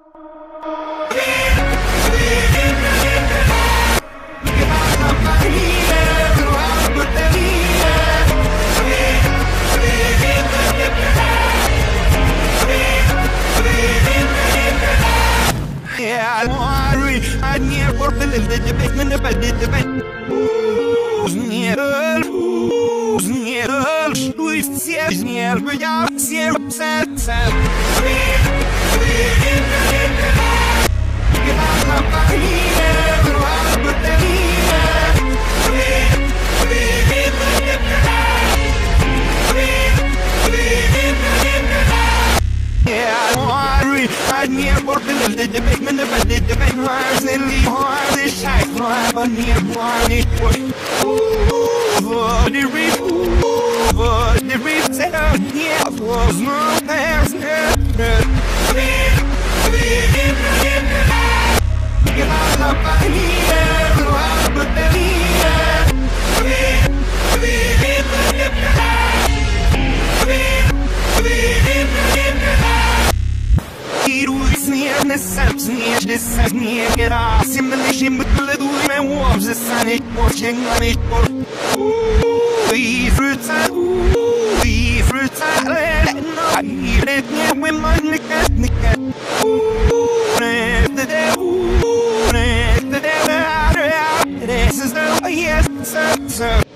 I near for the basement of the bed. Who's near? Who's near? But I'm here, sad. I near for the basement of the bed. Where's the lead? The shack, I'm near for it. The reef said, yeah, was no there's this near get off simulation with the little man warms the sun it watching on it for fruits I eat it with my nickel this is the yes sir